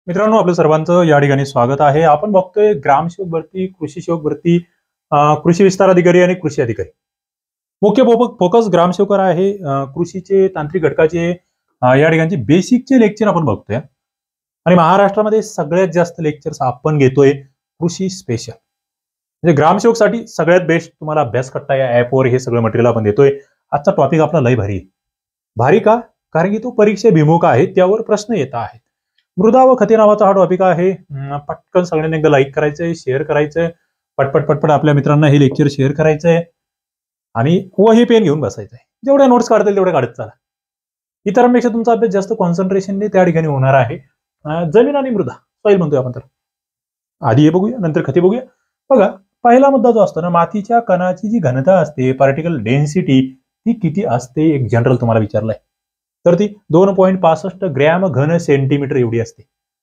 मित्रांनो, आपलं सर्वांचं या ठिकाणी स्वागत आहे. आपण बघतोय ग्रामसेवक भरती, कृषी सेवक भरती, कृषी विस्तार अधिकारी आणि कृषी अधिकारी. मुख्य फोकस ग्रामसेवकर आहे. कृषीचे तांत्रिक घटकाचे या ठिकाणचे बेसिकचे लेक्चर आपण बघतोय आणि महाराष्ट्रामध्ये सगळ्यात जास्त लेक्चर्स आपण घेतोय कृषी स्पेशल. म्हणजे ग्रामसेवकसाठी सगळ्यात बेस्ट तुम्हाला अभ्यास करता या ऍपवर हे सगळं मटेरियल आपण देतोय. आजचा टॉपिक आपला लय भारी आहे. भारी का? कारण की तो परीक्षेभिमुख आहे, त्यावर प्रश्न येत आहेत. मृदा व खते नावाचा हा टॉपिक आहे. पटकन सगळ्यांनी एकदा लाईक करायचंय, शेअर करायचंय, पटपट पटपट आपल्या मित्रांना हे लेक्चर शेअर करायचंय आणि वही पेन घेऊन बसायचंय. जेवढ्या नोट्स काढतील तेवढे काढत चला. इतरांपेक्षा तुमचा अभ्यास जास्त कॉन्सन्ट्रेशनने त्या ठिकाणी होणार आहे. जमीन आणि मृदा, सॉइल म्हणतोय आपण तर. आधी हे बघूया, नंतर खते बघूया. बघा, पहिला मुद्दा जो असतो ना, मातीच्या कणाची जी घनता असते, पार्टिकल डेन्सिटी, ती किती असते? एक जनरल तुम्हाला विचारलंय तर ती 2.65 ग्रॅम घन सेंटीमीटर एवढी असते.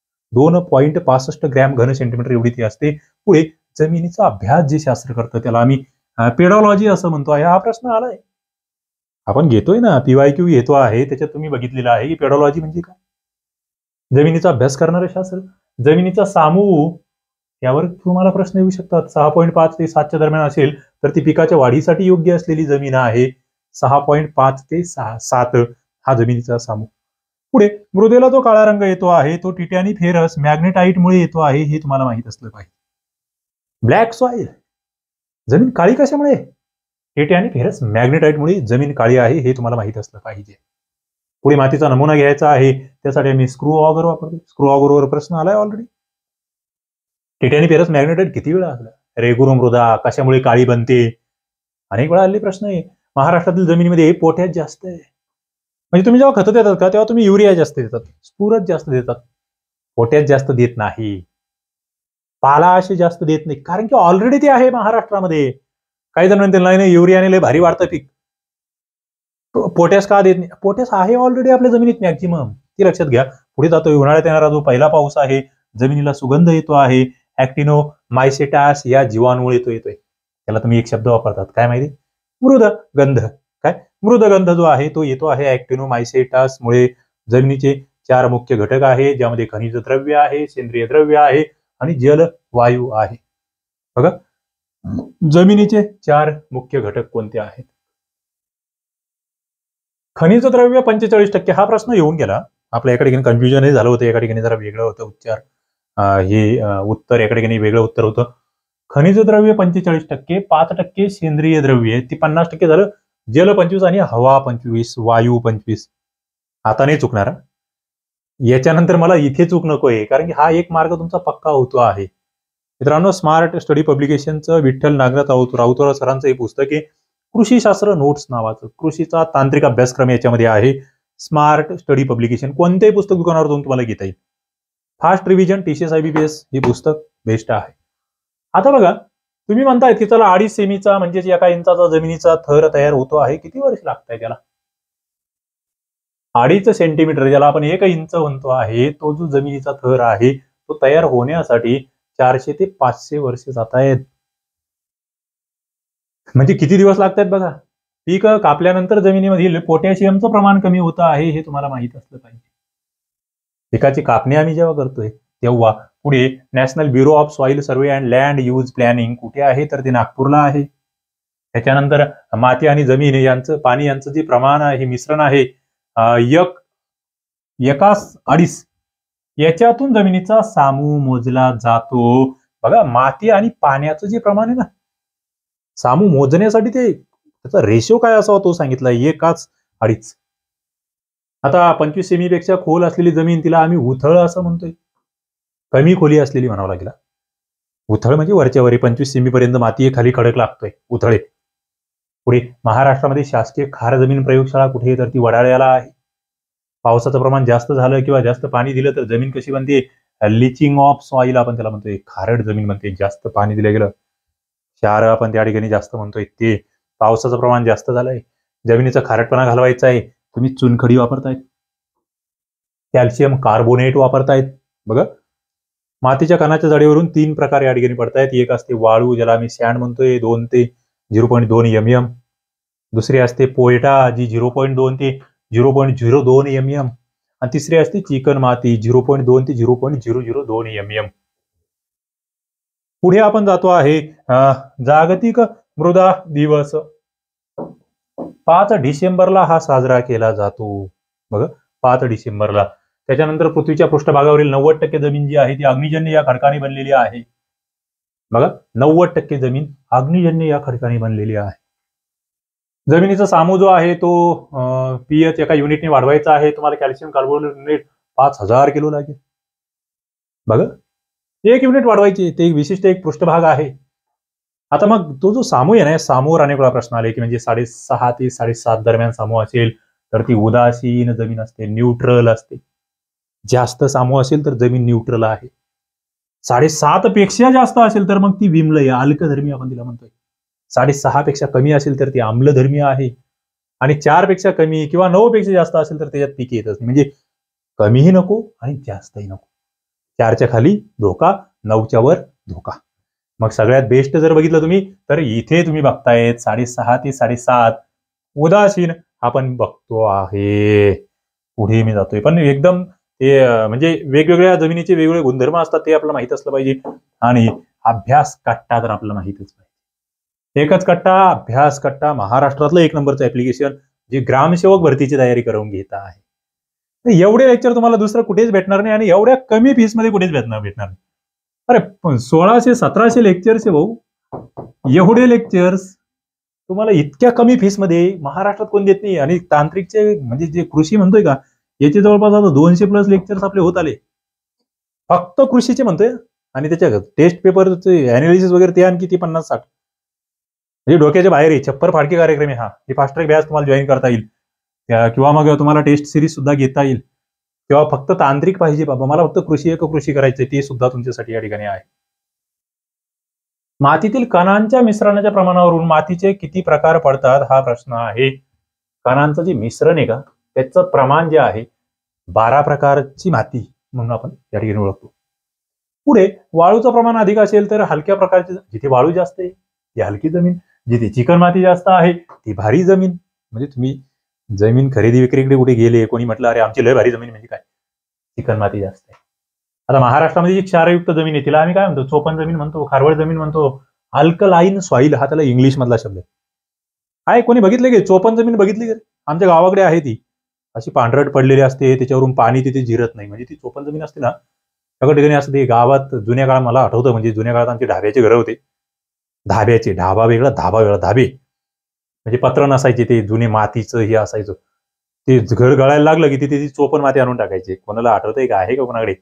2.65 ग्रॅम घन सेंटीमीटर एवढी ती असते. पुढे जमिनीचा अभ्यास जे शास्त्र करतं त्याला आम्ही पेडॉलॉजी असं म्हणतो आहे. हा प्रश्न आलाय, आपण घेतोय ना, PYQ घेतो आहे, त्याच्यात तुम्ही बघितलेलं आहे की पेडॉलॉजी म्हणजे काय. जमिनीचा अभ्यास करणारे शास्त्र. जमिनीचा सामूह यावर तुम्हाला प्रश्न येऊ शकतात. 6.5 ते 7च्या दरम्यान असेल तर ती पिकाच्या वाढीसाठी योग्य असलेली जमीन आहे. 6.5 ते 7 हा जमिनीचा सामूह. पुढे मृदेला जो काळा रंग येतो आहे तो टिटॅनी फेरस मॅग्नेटाइटमुळे येतो आहे, हे तुम्हाला माहित असलं पाहिजे. ब्लॅक सॉइल, जमीन काळी कशामुळे? टिटॅनी फेरस मॅग्नेटाइटमुळे जमीन काळी आहे, हे तुम्हाला माहित असलं पाहिजे. पुढे मातीचा नमुना घ्यायचा आहे, त्यासाठी आम्ही स्क्रू ऑगर वापरतो. स्क्रू ऑगरवर प्रश्न आलाय ऑलरेडी. टिटॅनी फेरस मॅग्नेटाइट किती वेळा आला? रेगुरू मृदा कशामुळे काळी बनते? अनेक वेळा आलेले प्रश्न आहे. महाराष्ट्रातील जमिनीमध्ये पोटॅश जास्त आहे. म्हणजे तुम्ही जेव्हा खतं देतात का तेव्हा तुम्ही युरिया जास्त देतात, स्फुरद जास्त देतात, पोटॅश जास्त देत नाही, पालाश जास्त देत नाही, कारण की ऑलरेडी ते आहे महाराष्ट्रामध्ये. काही जण म्हणतील नाही युरियाने लय भारी वाढतं पीक, पोटॅश का देत नाही? पोटॅश आहे ऑलरेडी आपल्या जमिनीत मॅक्झिमम, ती लक्षात घ्या. पुढे जातोय उन्हाळ्यात येणारा जो पहिला पाऊस आहे, जमिनीला सुगंध येतो आहे. ऍक्टिनो मायसेटास या जीवाणूमुळे येतोय. त्याला तुम्ही एक शब्द वापरतात, काय माहिती? मृदगंध. काय? मृदगंध जो आहे तो येतो आहे ऍक्टिनोमायसेटास मुळे. जमिनीचे 4 मुख्य घटक आहे, ज्यामध्ये खनिज द्रव्य आहे, सेंद्रिय द्रव्य आहे आणि जलवायू आहे. बघा, जमिनीचे 4 मुख्य घटक कोणते आहेत? खनिज द्रव्य 45%. हा प्रश्न येऊन गेला आपल्या एका ठिकाणी, कन्फ्युजनही झालं होतं. एका ठिकाणी जरा वेगळं होतं उच्चार, हे उत्तर एका ठिकाणी वेगळं उत्तर होतं. खनिज द्रव्य 45%, 5% सेंद्रिय द्रव्य, ती 50% झालं. जल 25 आणि हवा 25, वायू 25. आता नाही चुकणार. याच्यानंतर मला इथे चूक नकोय, कारण की हा एक मार्ग तुमचा पक्का होतो आहे. मित्रांनो, स्मार्ट स्टडी पब्लिकेशनचं विठ्ठल नागनाथ राऊतवार सरांचं हे पुस्तक आहे, कृषीशास्त्र नोट्स नावाचं. कृषीचा तांत्रिक अभ्यासक्रम याच्यामध्ये आहे. स्मार्ट स्टडी पब्लिकेशन कोणतेही पुस्तक दुकानावर जाऊन तुम्हाला घेता येईल. फास्ट रिव्हिजन TCS IBPS हे पुस्तक बेस्ट आहे. आता बघा, तुम्ही म्हणताय की चला 2.5 सेमीचा म्हणजेच 1 इंचाचा जमिनीचा थर तयार होतो आहे, किती वर्ष लागतंय त्याला? 2.5 सेंटीमीटर, ज्याला आपण 1 इंच म्हणतो आहे, तो जो जमिनीचा थर आहे तो तयार होण्यासाठी 400 ते 500 वर्ष जात आहेत. म्हणजे किती दिवस लागतात बघा. पीक कापल्यानंतर जमिनीमधील पोटॅशियमचं प्रमाण कमी होतं आहे, हे तुम्हाला माहित असलं पाहिजे. पिकाची कापणी आम्ही जेव्हा करतोय तेव्हा पुढे national bureau of soil survey and land use planning कुठे आहे? तर ते नागपूरला आहे. त्याच्यानंतर माती आणि जमीन यांचं पाणी यांचं जे प्रमाण आहे, मिश्रण आहे, 1:2 याच्यातून जमिनीचा सामू मोजला जातो. बघा, माती आणि पाण्याचं जे प्रमाण आहे ना, सामू मोजण्यासाठी ते त्याचा रेशो काय असावा तो सांगितला, 1:2. आता 25 सेमीपेक्षा खोल असलेली जमीन, तिला आम्ही उथळ असं म्हणतोय. कमी खोली असलेली म्हणावं लागेल. उथळ म्हणजे वरच्या वरी 25 सेमीपर्यंत माती खाली खडक लागतोय, उथळे. पुढे महाराष्ट्रामध्ये शासकीय खार जमीन प्रयोगशाळा कुठे आहे? तर ती वडाळ्याला आहे. पावसाचं प्रमाण जास्त झालं किंवा जास्त पाणी दिलं तर जमीन कशी बनते? लिचिंग ऑफ सॉइल आपण त्याला म्हणतोय. खारट जमीन बनते जास्त पाणी दिलं गेलं. क्षार आपण त्या ठिकाणी जास्त म्हणतोय. ते पावसाचं प्रमाण जास्त झालंय, जमिनीचा खारटपणा घालवायचा आहे, तुम्ही चुनखडी वापरतायत, कॅल्शियम कार्बोनेट वापरतायत. बघा, मातीच्या कणाच्या जाडीवरून 3 प्रकार या ठिकाणी पडतायत. एक असते वाळू, ज्याला आम्ही सॅन्ड म्हणतोय, 2 ते 0.2 mm. दुसरी असते पोयटा, जी 0.2 ते 0.02 mm. आणि तिसरी असते चिकन माती 0.2 ते 0.002 mm. पुढे आपण जातो आहे जागतिक मृदा दिवस. 5 डिसेंबरला हा साजरा केला जातो. बघा 5 डिसेंबरला. त्याच्यानंतर पृथ्वीच्या पृष्ठभागावरील 90% जमीन जी आहे ती अग्निजन्य या खडकाने बनलेली आहे. बघा 90% जमीन अग्निजन्य या खडकाने बनलेली आहे. जमिनीचा सामू जो आहे तो पीएच एका युनिटने वाढवायचा आहे. तुम्हाला कॅल्शियम कार्बोनेट 5000 किलो लागेल. बघा 1 युनिट वाढवायची, ते विशिष्ट एक पृष्ठभाग आहे. आता मग तो जो सामू आहे ना, सामूवर अनेक वेळा प्रश्न आले की म्हणजे 6.5 ते 7.5 दरम्यान सामू असेल तर ती उदासीन जमीन असते, न्यूट्रल असते. जास्त सामू असेल तर जमीन न्यूट्रल आहे. 7.5 पेक्षा जास्त असेल तर मग ती विम्ल अल्कधर्मी आपण तिला म्हणतोय. 6.5 पेक्षा कमी असेल तर ती आम्लधर्मी आहे. आणि 4 पेक्षा कमी किंवा 9 पेक्षा जास्त असेल तर त्याच्यात पीक येतच नाही. म्हणजे कमीही नको आणि जास्तही नको. 4च्या खाली धोका, 9च्या वर धोका. मग सगळ्यात बेस्ट जर बघितलं तुम्ही तर इथे तुम्ही बघतायत 6.5 ते 7.5 उदासीन आपण बघतो आहे. पुढे मी जातोय पण एकदम ते म्हणजे वेगवेगळ्या जमिनीचे वेगवेगळे गुणधर्म असतात ते आपल्याला माहित असलं पाहिजे. आणि अभ्यास कट्टा तर आपल्याला माहितच पाहिजे. एकच कट्टा, अभ्यास कट्टा, महाराष्ट्रातलं 1 नंबरचं ऍप्लिकेशन जे ग्रामसेवक भरतीची तयारी करून घेत आहे. एवढे लेक्चर तुम्हाला दुसरं कुठेच भेटणार नाही आणि एवढ्या कमी फीस मध्ये कुठेच भेटणार नाही. अरे 1600-1700 लेक्चर्स आहे भाऊ. एवढे लेक्चर्स तुम्हाला इतक्या कमी फीस मध्ये महाराष्ट्रात कोण देत नाही. आणि तांत्रिकचे म्हणजे जे कृषी म्हणतोय का याचे जवळपास आता 200+ लेक्चर्स आपले होत आले फक्त कृषीचे म्हणतोय. आणि त्याच्या टेस्ट पेपरचे अनालिसिस वगैरे ते आणखी ती 50-60 म्हणजे डोक्याच्या बाहेर आहे. छप्पर फाडके कार्यक्रम आहे हा. हे फास्ट ट्रॅक बॅच तुम्हाला जॉईन करता येईल किंवा मग तुम्हाला टेस्ट सिरीज सुद्धा घेता येईल. किंवा फक्त तांत्रिक पाहिजे बाबा मला फक्त कृषी करायचे ते सुद्धा तुमच्यासाठी या ठिकाणी आहे. मातीतील कणांच्या मिश्रणाच्या प्रमाणावरून मातीचे किती प्रकार पडतात हा प्रश्न आहे. कणांचं जे मिश्रण आहे का त्याचं प्रमाण जे आहे 12 प्रकारची माती म्हणून आपण या ठिकाणी ओळखतो. पुढे वाळूचं प्रमाण अधिक असेल तर हलक्या प्रकारची, जिथे वाळू जास्त आहे ती हलकी जमीन, जिथे चिकन माती जास्त आहे ती भारी जमीन. म्हणजे तुम्ही जमीन खरेदी विक्रीकडे कुठे गेले, कोणी म्हटलं अरे आमची लय भारी जमीन म्हणजे काय, चिकन माती जास्त आहे. आता महाराष्ट्रामध्ये जी क्षारयुक्त जमीन आहे तिला आम्ही काय म्हणतो, चोपन जमीन म्हणतो, खारवळ जमीन म्हणतो, अल्कलाईन सॉइल हा त्याला इंग्लिश मधला शब्द आहे. कोणी बघितले की चोपन जमीन बघितली का? आमच्या गावाकडे आहे ती अशी पांढरट पडलेली असते, त्याच्यावरून पाणी तिथे जिरत नाही, म्हणजे ती चोपन जमीन असते ना. सगळ्या ठिकाणी असं ते गावात जुन्या काळात मला आठवतं, म्हणजे जुन्या काळात आमचे ढाब्याचे घरं होते. धाब्याचे, ढाबा वेगळा धाबा वेगळा. धाबे म्हणजे पत्र नसायचे, ते जुने मातीचं हे असायचं. ते घर गळायला लागलं की तिथे ती चोपन माती आणून टाकायचे. कोणाला आठवतंय का, आहे का कोणाकडे?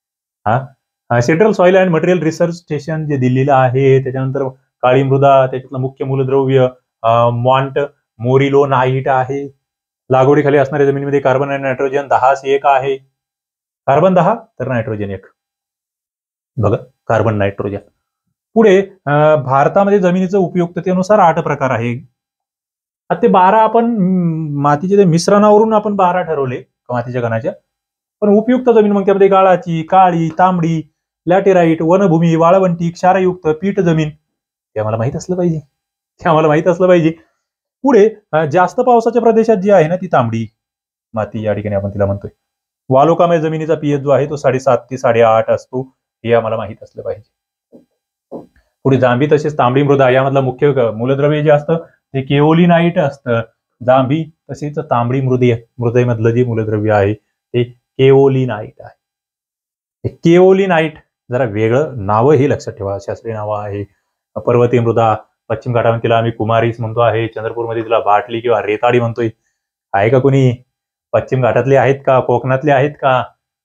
Central soil and material research station जे दिल्लीला आहे. त्याच्यानंतर काळी मृदा, त्याच्यातलं मुख्य मूलद्रव्य मॉन्ट मोरिलोनाइट आहे. लागवडीखाली असणाऱ्या जमिनीमध्ये कार्बन आणि नायट्रोजन 10:1 आहे. कार्बन 10 तर नायट्रोजन 1. बघा कार्बन नायट्रोजन. पुढे भारतामध्ये जमिनीचं उपयुक्ततेनुसार 8 प्रकार आहे. ते 12 आपण मातीच्या मिश्रणावरून आपण 12 ठरवले मातीच्या कणाच्या. पण उपयुक्त जमीन मग त्यामध्ये गाळाची, काळी, तांबडी, लॅटेराईट, वनभूमी, वाळवंटी, क्षारयुक्त, पीठ जमीन हे आम्हाला माहित असलं पाहिजे. पुढे जास्त पावसाच्या प्रदेशात जी आहे ना ती तांबडी माती या ठिकाणी आपण तिला म्हणतोय. वालुकामय जमिनीचा पीएच जो आहे तो 7.5 ते 8.5 असतो, हे आम्हाला माहित असलं पाहिजे. पुढे जांभी तसेच तांबडी मृदा यामधलं मुख्य मूलद्रव्य जे असतं ते केओलिनाइट असतं. जांभी तसेच तांबडी मृदेमधलं जे मूलद्रव्य आहे ते केओलिनाइट आहे. केओलिनाइट जरा वेगळं नाव हे लक्षात ठेवा, शास्त्रीय नाव आहे. पर्वतीय मृदा, पश्चिम घाटामध्ये तिला आम्ही कुमारीच म्हणतो आहे. चंद्रपूरमध्ये तिला बाटली किंवा रेताडी म्हणतोय. आहे का कोणी पश्चिम घाटातले आहेत का, कोकणातले आहेत का,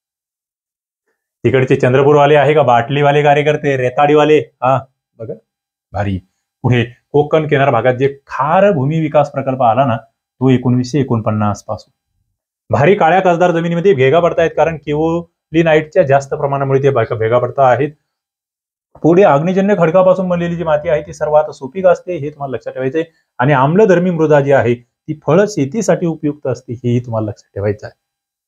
तिकडचे चंद्रपूरवाले आहे का, बाटलीवाले कार्यकर्ते, रेताडीवाले? बघा भारी. पुढे कोकण किनार भागात जे खार भूमी विकास प्रकल्प आला ना तो 1949 पासून. भारी काळ्या कसदार जमिनीमध्ये भेगा पडतायत कारण केओलिनाइटच्या जास्त प्रमाणामुळे ते भेगा पडता आहेत. पुढे अग्निजन्य खडकापासून बनलेली जी माती आहे ती सर्वात सुपीक असते, हे तुम्हाला लक्षात ठेवायचंय. आणि आम्लधर्मी मृदा जी आहे ती फळ शेतीसाठी उपयुक्त असते, हेही तुम्हाला लक्षात ठेवायचं आहे.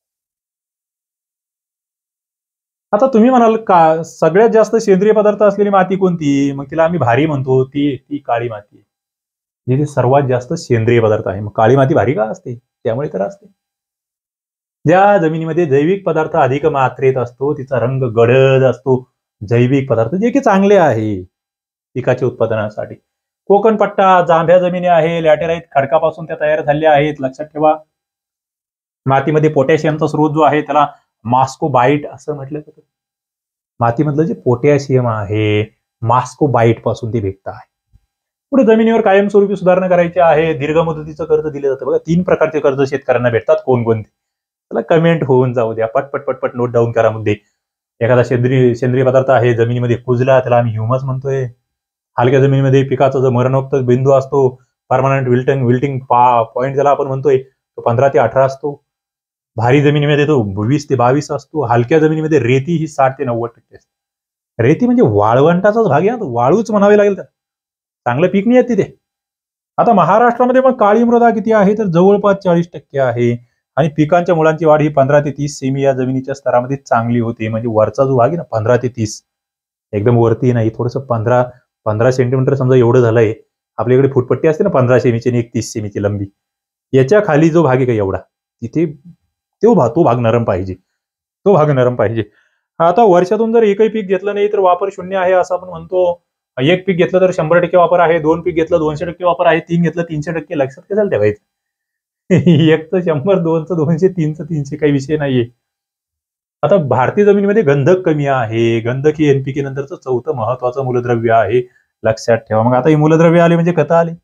आता तुम्ही म्हणाल का सगळ्यात जास्त सेंद्रिय पदार्थ असलेली माती कोणती, मग तिला आम्ही भारी म्हणतो. ती काळी माती आहे, जिथे सर्वात जास्त सेंद्रिय पदार्थ आहे. मग काळी माती भारी का असते? त्यामुळे तर असते. ज्या जमिनीमध्ये जैविक पदार्थ अधिक मात्रेत असतो, तिचा रंग गडद असतो, जैविक पदार्थ जे की चांगले आहे पिकाच्या उत्पादनासाठी. कोकण पट्टा, जांभ्या जमिनी आहे, लॅटेराईट खडकापासून त्या तयार झालेल्या आहेत, लक्षात ठेवा. मातीमध्ये पोटॅशियमचा स्रोत जो आहे त्याला मास्कोबाईट असं म्हटलं जातं. मातीमधलं जे पोटॅशियम आहे मास्कोबाईट पासून ते भेटत आहे. पुढे जमिनीवर कायमस्वरूपी सुधारणा करायची आहे. दीर्घ मुदतीचं कर्ज दिलं जातं बघा. 3 प्रकारचे कर्ज शेतकऱ्यांना भेटतात. कोणकोणते? त्याला कमेंट होऊन जाऊ द्या. पटपट पटपट नोट डाऊन करा मुद्दे. एखादा सेंद्रिय पदार्थ आहे जमिनीमध्ये कुजला, त्याला आम्ही ह्युमस म्हणतोय. हलक्या जमिनीमध्ये पिकाचा जो मरणोक्त बिंदू असतो, परमनंट विल्टिंग पॉईंट ज्याला आपण म्हणतोय, तो 15 ते 18 असतो. भारी जमिनीमध्ये तो 20 ते 22 असतो. हलक्या जमिनीमध्ये रेती ही 60 ते 90% असते. रेती म्हणजे वाळवंटाचाच भाग आहे, वाळूच म्हणावे लागेल तर. चांगलं पीक नाही येत तिथे. आता महाराष्ट्रामध्ये मग काळी मृदा किती आहे तर जवळपास 40% आहे. आणि पिकांच्या मुळांची वाढ ही 15 ते 30 सेमी या जमिनीच्या स्तरामध्ये चांगली होते. म्हणजे वरचा जो भाग आहे ना 15 ते 30, एकदम वरती नाही, थोडस 15 सेंटीमीटर समजा एवढं झालंय. आपल्याकडे फुटपट्टी असते ना 15 सेमीची आणि 31 सेमीची लंबी, याच्या खाली जो भाग आहे का एवढा, तिथे तो भाग नरम पाहिजे. तो भाग नरम पाहिजे. आता वर्षातून जर एकही पीक घेतलं नाही तर वापर शून्य आहे असं आपण म्हणतो. एक पीक घेतलं तर 100% वापर आहे, 2 पीक घेतलं 200% वापर आहे, 3 घेतलं 300%. लक्षात कशाला ठेवायचं? एकचं 100, 2चं 200, 3चं 300, काही विषय नाहीये. आता भारतीय जमिनीमध्ये गंधक कमी आहे. गंधक ही एनपीके नंतरचं 4थं महत्वाचं मूलद्रव्य आहे. लक्षात ठेवा. मग आता ही मूलद्रव्य आले म्हणजे खतं आले.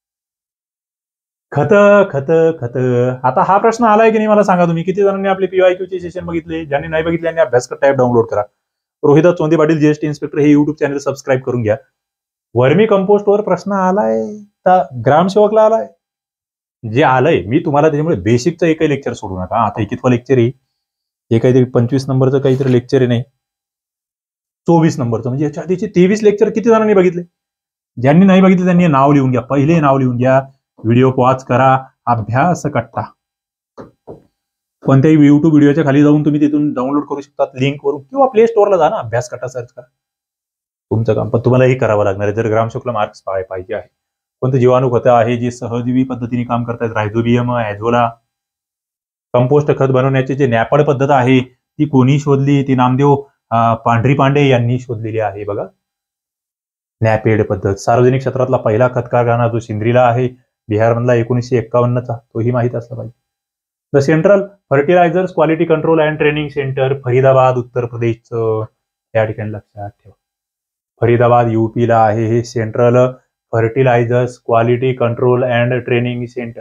खत खत खत आता हा प्रश्न आलाय की नाही मला सांगा तुम्ही. किती जणांनी आपले पीवायक्यूचे सेशन बघितले? ज्यांनी नाही बघितले त्यांनी अभ्यास टॅब डाउनलोड करा. रोहिदास चोंदे पाटील जीएसटी इन्स्पेक्टर हे युट्यूब चॅनल सबस्क्राईब करून घ्या. वर्मी कंपोस्ट वर प्रश्न आलाय तर ग्रामसेवकला आलाय. जे आलंय मी तुम्हाला त्याच्यामुळे बेसिकचं एकही लेक्चर सोडू नका. आता कितवं लेक्चर आहे? हे काहीतरी 25 नंबरचं काहीतरी लेक्चर आहे, नाही 24 नंबरचं. म्हणजे याच्या आधीचे 23 लेक्चर किती जणांनी बघितले? ज्यांनी नाही बघितले त्यांनी नाव लिहून घ्या. पहिले नाव लिहून घ्या. व्हिडिओ पॉज करा. अभ्यास कट्टा कोणत्याही युट्यूब व्हिडिओच्या खाली जाऊन तुम्ही तिथून डाउनलोड करू शकता लिंकवरून, किंवा प्ले स्टोअरला जा ना, अभ्यास कट्टा सर्च करा. तुमचं काम पण तुम्हाला हे करावं लागणार आहे जर ग्रामसेवकला मार्क्स पाहिजे आहे. कोणतं जीवाणू खतं आहे जे सहजीवी पद्धतीने काम करतात? Rhizobium, azolla. कंपोस्ट खत बनवण्याची जे नॅपड पद्धत आहे ती कोणी शोधली? ती नामदेव पांढरी पांडे यांनी शोधलेली आहे बघा. नॅपेड पद्धत. सार्वजनिक क्षेत्रातला पहिला खत कारखाना जो सिंद्रीला आहे बिहारमधला 1951चा, तोही माहित असला पाहिजे. The central fertilisers quality control and training centre, Faridabad, Uttar प्रदेशचं. या ठिकाणी लक्षात ठेवा. फरीदाबाद यूपीला आहे हे central fertilisers quality control and training centre.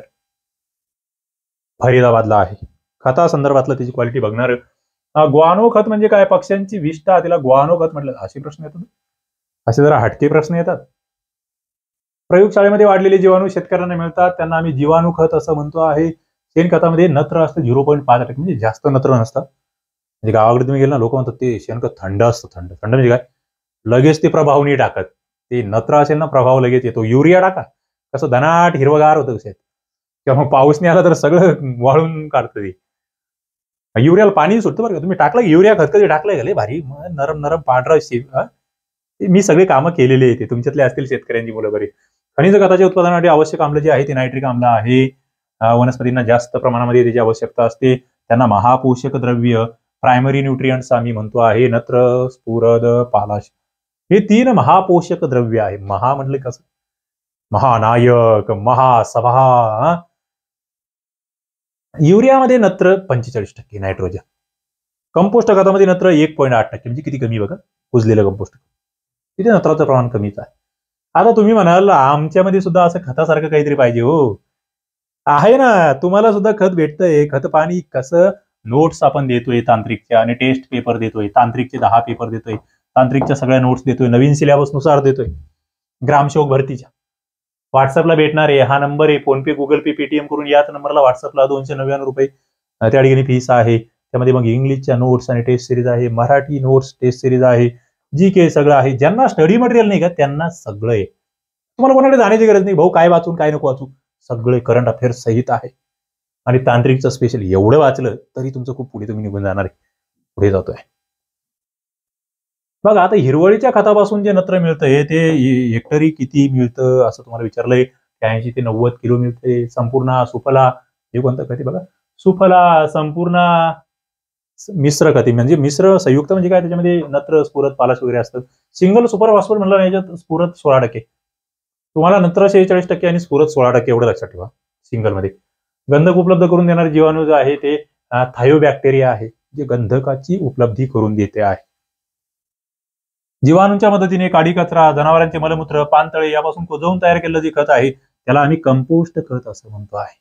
फरीदाबादला आहे. खता संदर्भातलं त्याची क्वालिटी बघणार. ग्वानो खत म्हणजे काय? पक्ष्यांची विष्ठा, तिला ग्वानो खत म्हटलं. असे प्रश्न येतात, असे जरा हटके प्रश्न येतात. प्रयोगशाळेमध्ये वाढलेले जीवाणू शेतकऱ्यांना मिळतात, त्यांना आम्ही जीवाणू खत असं म्हणतो आहे. शेणखतामध्ये नत्र असतं 0.5%, म्हणजे जास्त नत्र नसतं. म्हणजे गावाकडे तुम्ही गेला ना, लोक म्हणतात ते शेणखत थंड असतं. थंड थंड म्हणजे काय? लगेच ते प्रभाव नाही टाकत. ते नत्र असेल ना, प्रभाव लगेच येतो. युरिया टाका, कसं धनाट हिरवगार होतं शेत. किंवा मग पाऊस नाही आला तर सगळं वाळून काढतं ते. युरियाला पाणी सुटतं बरं का. तुम्ही टाकलं युरिया खत कधी टाकलंय का? भारी नरम नरम पांढरा. मी सगळे कामं केलेले आहेत. तुमच्यातले असतील शेतकऱ्यांची मुलं बरी. खनिज खताच्या उत्पादनासाठी आवश्यक आम्ल जे आहे ते नायट्रिक आम्ल आहे. वनस्पतींना जास्त प्रमाणामध्ये त्याची आवश्यकता असते. त्यांना महापोषक द्रव्य, प्रायमरी न्यूट्रियंट्स आम्ही म्हणतो आहे. नत्र, स्फुरद, पालाश, हे 3 महापोषक द्रव्य आहे. महा म्हटलं कसं? महानायक, महासभा. युरियामध्ये नत्र 45%, नायट्रोजन. कंपोस्ट खतामध्ये नत्र 1.8%, म्हणजे किती कमी बघा. कुजलेलं कंपोस्ट तिथे नत्राचं प्रमाण कमीच आहे. आता तुम्ही म्हणाल आमच्यामध्ये सुद्धा असं खतासारखं काहीतरी पाहिजे. हो आहे ना, तुम्हाला सुद्धा खत भेटतंय. खत पाणी कसं? नोट्स आपण देतोय तांत्रिकच्या, आणि टेस्ट पेपर देतोय. तांत्रिकचे 10 पेपर देतोय. तांत्रिकच्या सगळ्या नोट्स देतोय. नवीन सिलेबस नुसार देतोय. ग्रामसेवक भरतीच्या व्हॉट्सअपला भेटणार आहे. हा नंबर आहे. फोनपे, गुगल पे, पेटीएम करून याच नंबरला व्हॉट्सअपला 299 रुपये त्या ठिकाणी फीस आहे. त्यामध्ये मग इंग्लिशच्या नोट्स आणि टेस्ट सिरीज आहे. मराठी नोट्स टेस्ट सिरीज आहे. जी के सगळं आहे. ज्यांना स्टडी मटेरियल नाही का त्यांना सगळं आहे. तुम्हाला कोणाकडे जाण्याची गरज नाही. भाऊ काय वाचून काय नको वाचू, सगळे करंट अफेअर्स सहित आहे. आणि तांत्रिकचं स्पेशल एवढं वाचलं तरी तुमचं खूप पुढे तुम्ही निघून जाणार आहे. पुढे जातोय बघा. आता हिरवळीच्या खतापासून जे नत्र मिळतंय ते हेक्टरी किती मिळतं असं तुम्हाला विचारलंय. 80 ते 90 किलो मिळते. संपूर्ण सुफला हे कोणतं खत बघा. सुफला संपूर्ण मिश्र खते म्हणजे मिश्र संयुक्त म्हणजे काय, त्याच्यामध्ये नत्र स्फुरद पालाश वगैरे असतं. सिंगल सुपर फॉस्फेट म्हणलं ना, याच्यात स्फुरद 16%, तुम्हाला नत्र 46% आणि स्फुरद 16% एवढं लक्षात ठेवा सिंगल मध्ये. गंधक उपलब्ध करून देणारे जीवाणू जे आहे ते थायोबॅक्टेरिया आहे, जे गंधकाची उपलब्धी करून देते आहे. जीवाणूंच्या मदतीने काडी कचरा, जनावरांचे मलमूत्र, पानतळे यापासून कुजवून तयार केलेलं जे खत आहे त्याला आम्ही कंपोस्ट खत असं म्हणतो आहे.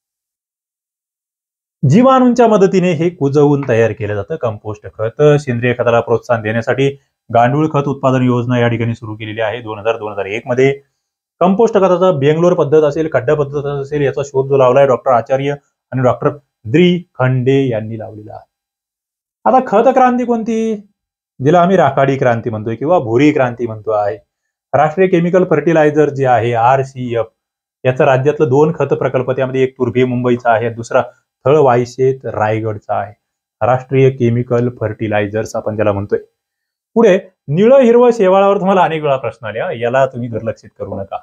जीवाणूंच्या मदतीने हे कुजवून तयार केलं जातं कंपोस्ट खत. सेंद्रिय खताला प्रोत्साहन देण्यासाठी गांडूळ खत उत्पादन योजना या ठिकाणी सुरू केलेली आहे 2000-2001 मध्ये. कंपोस्ट खताचा बेंगलोर पद्धत असेल, खड्डा पद्धत असेल, याचा शोध जो लावलाय डॉक्टर आचार्य आणि डॉक्टर द्री खंडे यांनी लावलेला आहे. आता खत क्रांती कोणती, जिला आम्ही राखाडी क्रांती म्हणतोय किंवा भुरी क्रांती म्हणतो आहे. राष्ट्रीय केमिकल फर्टिलायझर जे आहे RCF, याचं राज्यातलं 2 खत प्रकल्प, त्यामध्ये एक तुर्भे मुंबईचा आहे, दुसरा थळ वायशेत रायगडचा आहे. राष्ट्रीय केमिकल फर्टिलायझर्स आपण त्याला म्हणतोय. पुढे निळं हिरवं शेवाळावर तुम्हाला अनेक वेळा प्रश्न आले, याला तुम्ही दुर्लक्षित करू नका.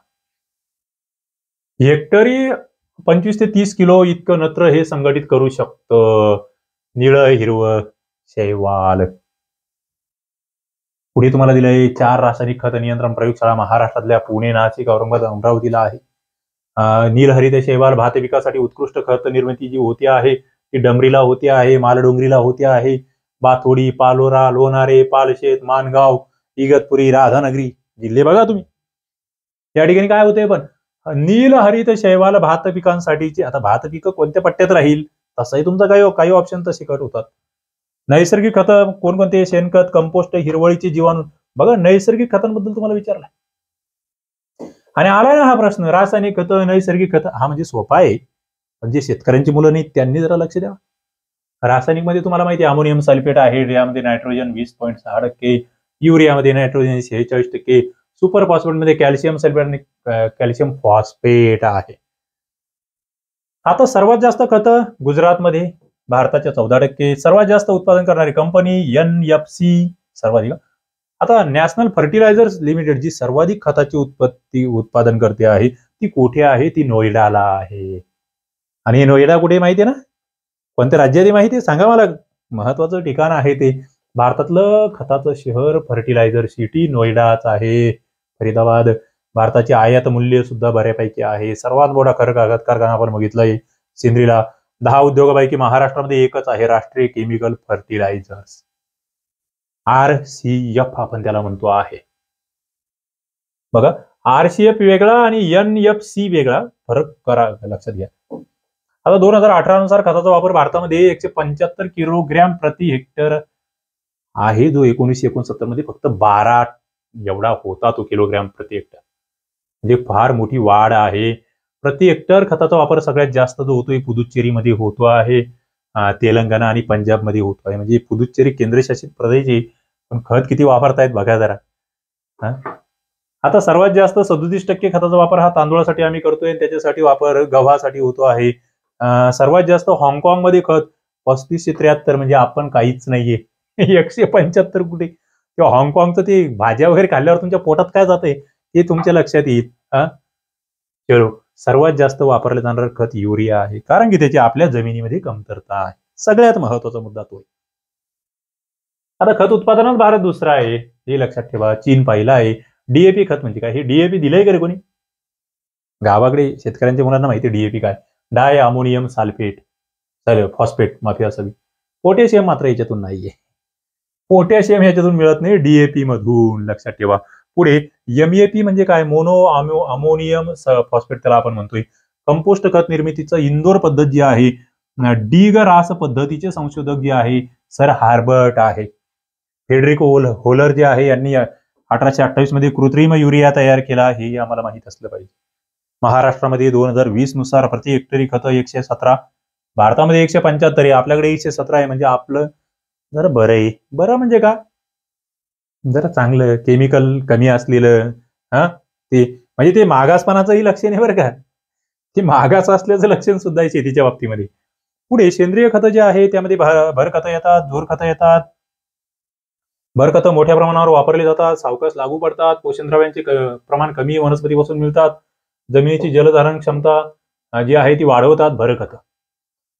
हेक्टरी 25 ते 30 किलो इतकं नत्र हे संघटित करू शकतं निळं हिरवं शैवाल. पुढे तुम्हाला दिलंय 4 रासायनिक खत नियंत्रण प्रयोगशाळा महाराष्ट्रातल्या पुणे, नाशिक, औरंगाबाद, अमरावतीला आहे. नीलहरित शैवाल भात पिकासाठी उत्कृष्ट खत निर्मिती जी होती आहे ती डमरीला होती आहे, मालडोंगरीला होती आहे, बाथोडी, पालोरा, लोणारे, पालशेत, मानगाव, इगतपुरी, राधानगरी जिल्हे बघा तुम्ही. या ठिकाणी काय होते, पण नीलहरित शैवाल भात पिकांसाठीची. आता भात पिकं कोणत्या पट्ट्यात राहील तसंही तुमचा काही ऑप्शन तसे कट होतात. नैसर्गिक खत कोणकोणते, शेणखत, कंपोस्ट, हिरवळीचे जीवाणू. बघा नैसर्गिक खतांबद्दल तुम्हाला विचारलाय आणि आलाय ना हा प्रश्न, रासायनिक खत, नैसर्गिक खत. हा म्हणजे सोपा आहे, पण जे शेतकऱ्यांची मुलं नाही त्यांनी जरा लक्ष द्यावं. रासायनिक मध्ये तुम्हाला माहिती आहे अमोनियम सल्फेट आहे, यामध्ये नायट्रोजन 20.6%, युरियामध्ये नायट्रोजन 46%, सुपर फॉस्फेट मध्ये कॅल्शियम सल्फेट आणि कॅल्शियम फॉस्फेट आहे. आता सर्वात जास्त खत गुजरातमध्ये, भारताच्या 14%, सर्वात जास्त उत्पादन करणारी कंपनी NFC सर्वाधिक. आता नॅशनल फर्टिलायझर्स लिमिटेड जी सर्वाधिक खताची उत्पादन करते आहे ती कुठे आहे, ती नोएडाला आहे. आणि नोएडा कुठे माहिती आहे ना, कोणत्या राज्यात माहिती आहे सांगा मला, महत्वाचं ठिकाण आहे ते. भारतातलं खताचं शहर, फर्टिलायझर सिटी नोएडाच आहे. फरीदाबाद. भारताचे आयात मूल्य सुद्धा बऱ्यापैकी आहे. सर्वात मोठा कारखाना आपण बघितलंय सिंद्रीला. 10 उद्योगापैकी महाराष्ट्रामध्ये एकच आहे राष्ट्रीय केमिकल फर्टिलायझर्स, RCF आपण त्याला म्हणतो आहे. बघा RCF वेगळा आणि NFC वेगळा, फरक करा लक्षात घ्या. आता 2018 नुसार खताचा वापर भारतामध्ये 175 किलोग्रॅम प्रति हेक्टर आहे, जो 1969 मध्ये फक्त 12 एवढा होता तो किलोग्रॅम प्रति हेक्टर. म्हणजे फार मोठी वाढ आहे. प्रति हेक्टर खताचा वापर सगळ्यात जास्त जो होतोय पुदुच्चेरीमध्ये होतो आहे, तेलंगणा आणि पंजाबमध्ये होतो आहे. म्हणजे पुदुच्चेरी केंद्रशासित प्रदेश आहे, पण खत किती वापरतायत बघा जरा. आता सर्वात जास्त 37% खताचा वापर हा तांदूळासाठी आम्ही करतोय, त्याच्यासाठी वापर गव्हासाठी होतो आहे. सर्वात जास्त हाँगकाँगमध्ये खत 3573, म्हणजे आपण काहीच नाहीये. 175 कुठे, किंवा हाँगकाँगचं ते भाज्या वगैरे खाल्ल्यावर तुमच्या पोटात काय जाते हे तुमच्या लक्षात येईल. चलो, सर्वात जास्त वापरले जाणारं खत युरिया आहे, कारण की त्याची आपल्या जमिनीमध्ये कमतरता आहे. सगळ्यात महत्वाचा मुद्दा तो. आता खत उत्पादनात भारत दुसरा आहे हे लक्षात ठेवा, चीन पहिला आहे. DAP खत म्हणजे काय, हे DAP दिलंय का कोणी गावाकडे? शेतकऱ्यांच्या मुलांना माहिती DAP काय, डाय अमोनियम सल्फेट, फॉस्फेट माफी असावी. पोटॅशियम मात्र याच्यातून नाहीये, पोटॅशियम ह्याच्यातून मिळत नाही, DAP मधून, लक्षात ठेवा. पुढे MAP म्हणजे काय, मोनो अमोनियम फॉस्फेट त्याला आपण म्हणतोय. कंपोस्ट खत निर्मितीचं इंदोर पद्धत जी आहे, डीग रास पद्धतीचे संशोधक जे आहे सर हार्बर्ट आहे. फेडरिको होलर जे आहे यांनी 1828 मध्ये कृत्रिम युरिया तयार केला, हे आम्हाला माहित असलं पाहिजे. महाराष्ट्रामध्ये 2020 नुसार प्रति हेक्टरी खत 117, भारतामध्ये 175 आहे, आपल्याकडे 117 आहे. म्हणजे आपलं जरा बरं आहे. बरं म्हणजे का, जरा चांगलं, केमिकल कमी असलेलं. ते म्हणजे ते मागासपणाचंही लक्षण आहे बरं का, ते मागास असल्याचं लक्षण सुद्धा आहे शेतीच्या बाबतीमध्ये. पुढे सेंद्रिय खतं जे आहे त्यामध्ये भरखतं येतात, धूर खतं येतात. भरखतं मोठ्या प्रमाणावर वापरली जातात, सावकाश लागू पडतात, पोषण द्रव्यांचे प्रमाण कमी वनस्पतीपासून मिळतात, जमिनीची जलधारण क्षमता जी आहे ती वाढवतात भरखतं.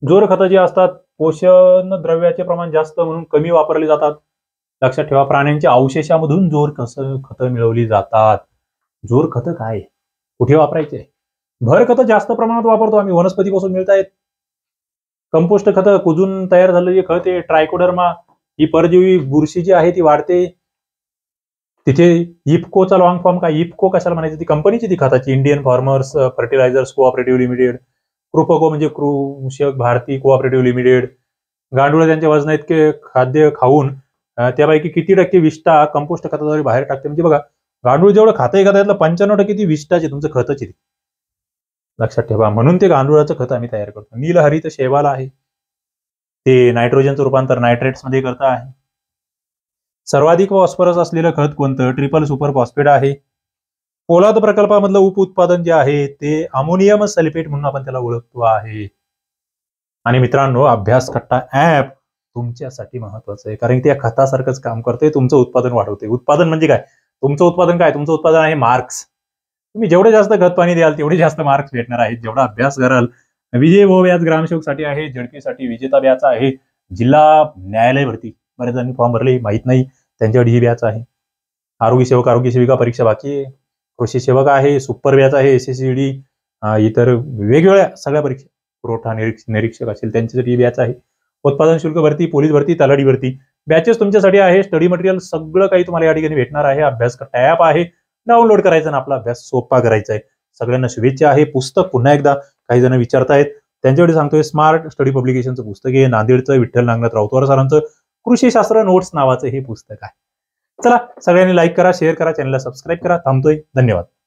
जोर खतं जी असतात पोषण द्रव्याचे प्रमाण जास्त म्हणून कमी वापरले जातात. लक्षात ठेवा, प्राण्यांच्या अवशेषामधून जोर खतं मिळवली जातात. जोर खतं काय, कुठे वापरायचे? भर खतं जास्त प्रमाणात वापरतो आम्ही, वनस्पतीपासून मिळत आहेत. कंपोस्ट खतं, कुजून तयार झालेली खत आहे, ट्रायकोडर्मा, ही परजीवी बुरशी जी आहे ती वाढते. तिथे इफकोचा लॉंग फॉर्म काय, इफको कशाला म्हणायची, ती कंपनीची ती खताची, Indian farmers fertilisers cooperative limited. Kribhco म्हणजे कृषक भारती कोऑपरेटिव्ह लिमिटेड. गांडूळ त्यांच्या वजना इतके खाद्य खाऊन त्यापैकी किती टक्के विष्ठा कंपोस्ट खताद्वारे बाहेर टाकते. म्हणजे बघा, गांडूळ जेवढं खातं एका त्यातलं 95% ती विष्ठाचे तुमचं खतच आहे. लक्षात ठेवा, म्हणून ते गांडुळाचं खत आम्ही तयार करतो. नीलहरित शैवाल आहे, ते नायट्रोजनचं रूपांतर नायट्रेट्स मध्ये करत आहे. सर्वाधिक फॉस्फरस असलेलं खत कोणतं? ट्रिपल सुपर फॉस्फेट आहे. पोलाद प्रकल्पामधलं उप उत्पादन जे आहे ते अमोनियम सल्फेट म्हणून आपण त्याला ओळखतो आहे. आणि मित्रांनो, अभ्यास कट्टा ऍप तुमच्यासाठी महत्वाचं आहे, कारण त्या खतासारखंच काम करते, तुमचं उत्पादन वाढवते. उत्पादन म्हणजे काय? तुमचं उत्पादन काय? तुमचं उत्पादन आहे मार्क्स. तुम्ही जेवढे जास्त खत पाणी द्याल तेवढे जास्त मार्क्स भेटणार आहेत. जेवढा अभ्यास कराल. विजय भाऊ व्याज ग्रामसेवकसाठी आहे, झडपीसाठी विजेता व्याज आहे, जिल्हा न्यायालय भरती बरेच जणांनी फॉर्म भरले, माहित नाही त्यांच्यावर ही व्याज आहे. आरोग्य सेवक आरोग्य सेविका परीक्षा बाकी आहे, कृषी सेवक आहे, सुपर व्याज आहे, SSCD, इतर वेगवेगळ्या सगळ्या परीक्षा, पुरवठा निरीक्षक असेल त्यांच्यासाठी व्याज आहे. उत्पादन शुल्क भरती, पोलीस भरती, तलाठी भरती, बॅचेस तुमच्यासाठी आहे. स्टडी मटेरियल सगळं काही तुम्हाला या ठिकाणी भेटणार आहे. अभ्यास करता ऍप आहे, डाउनलोड करायचं आणि आपला अभ्यास सोपा करायचा आहे. सगळ्यांना शुभेच्छा आहे. पुस्तक पुन्हा एकदा काही जण विचारतायत त्यांच्याकडे सांगतोय, स्मार्ट स्टडी पब्लिकेशनचं पुस्तक आहे. नांदेडचं विठ्ठल नागनाथ राऊतवार सरांचं कृषीशास्त्र नोट्स नावाचं हे पुस्तक आहे. चला, सगळ्यांनी लाईक करा, शेअर करा, चॅनलला सबस्क्राईब करा. थांबतोय. धन्यवाद.